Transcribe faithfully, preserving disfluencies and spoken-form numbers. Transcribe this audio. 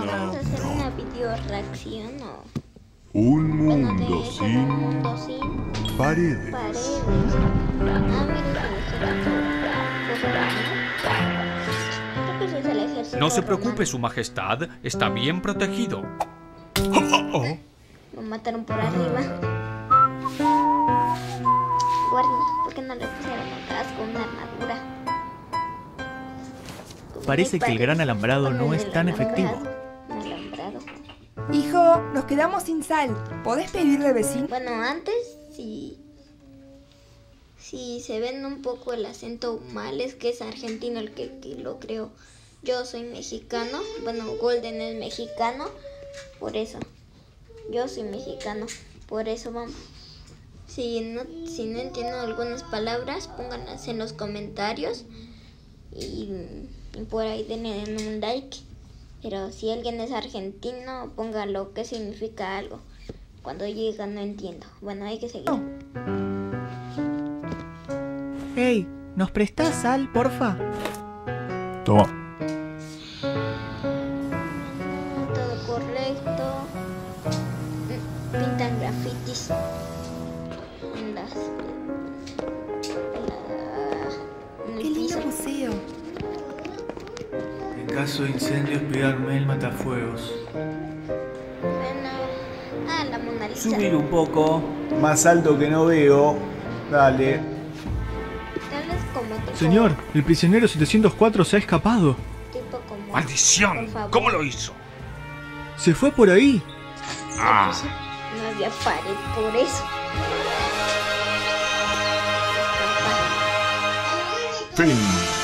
vamos a hacer una video reacción o... Un Bueno, de mundo eso, sin un mundo sin paredes. paredes. Ah, mira, se le Creo que ese es el ejército No se romano. preocupe, Su Majestad, está bien protegido. Lo mataron por arriba. Guardia, ¿por qué no le pusieron un casco, una armadura? Parece que el gran alambrado no es tan efectivo. Un alambrado. Hijo, nos quedamos sin sal. ¿Podés pedirle vecino? Bueno, antes si, si se ven un poco el acento mal, es que es argentino el que, que lo creo. Yo soy mexicano, bueno, Golden es mexicano, por eso. Yo soy mexicano, por eso vamos. Si no, si no entiendo algunas palabras, pónganlas en los comentarios y, y por ahí denle un like. Pero si alguien es argentino, póngalo qué significa algo. Cuando llega no entiendo. Bueno, hay que seguir. Hey, ¿nos prestás sal, porfa? Toma. Todo correcto. Pintan grafitis en las... En la, en el ¡Qué lindo piso. museo! En caso de incendio, espiarme el matafuegos. Bueno, ah, la Mona Lisa. Subir un poco. Más alto que no veo. Dale. Tal vez como tipo, Señor, el prisionero setecientos cuatro se ha escapado. tipo como... ¡Maldición! Por favor. ¿Cómo lo hizo? Se fue por ahí. Ah. No había pared por eso. Fin.